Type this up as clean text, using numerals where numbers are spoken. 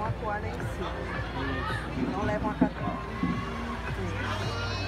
a toalha em cima. Não levam a cadeira. Isso.